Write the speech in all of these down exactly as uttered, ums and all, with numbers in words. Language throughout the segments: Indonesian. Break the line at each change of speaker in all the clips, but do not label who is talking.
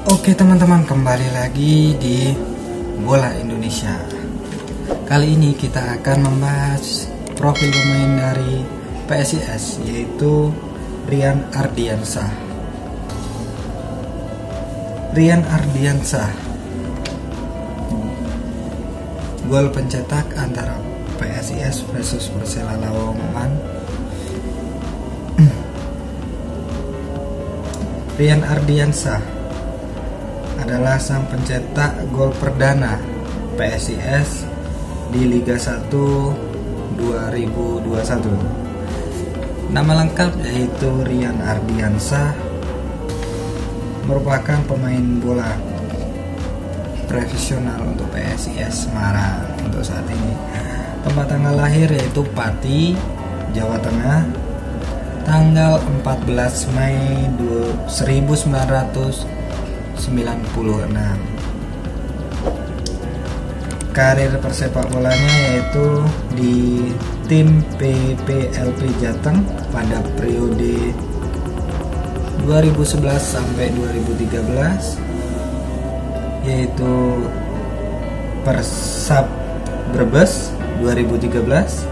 Oke teman-teman, kembali lagi di Bola Indonesia. Kali ini kita akan membahas profil pemain dari P S I S, yaitu Rian Ardiansah. Rian Ardiansah, gol pencetak antara P S I S versus Persela Lamongan. Rian Ardiansah adalah sang pencetak gol perdana P S I S di Liga satu dua ribu dua puluh satu. Nama lengkap yaitu Rian Ardiansah, merupakan pemain bola profesional untuk P S I S Semarang untuk saat ini. Tempat tanggal lahir yaitu Pati, Jawa Tengah, tanggal empat belas Mei seribu sembilan ratus sembilan puluh enam. Karir persepak bolanya yaitu di tim P P L P Jateng pada periode dua ribu sebelas sampai dua ribu tiga belas, yaitu Persab Brebes dua ribu tiga belas,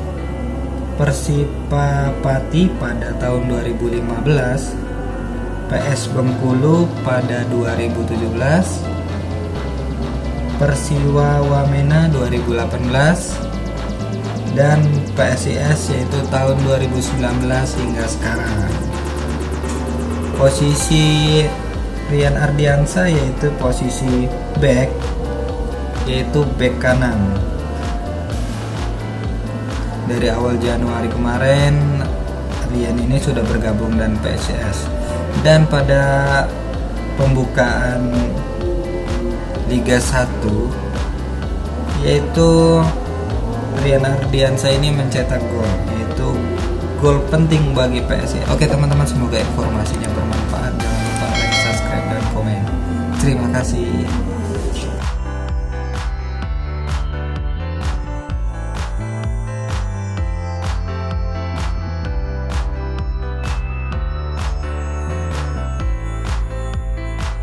Persipa Pati pada tahun dua ribu lima belas, P S Bengkulu pada dua ribu tujuh belas, Persiwa Wamena dua ribu delapan belas, dan P S I S yaitu tahun dua ribu sembilan belas hingga sekarang. Posisi Rian Ardiansah yaitu posisi back, yaitu back kanan. Dari awal Januari kemarin, Rian ini sudah bergabung dengan P S I S. Dan pada pembukaan Liga satu, yaitu Rian Ardiansah ini mencetak gol, yaitu gol penting bagi P S I S. Oke teman-teman, semoga informasinya bermanfaat. Jangan lupa like, subscribe, dan komen. Terima kasih.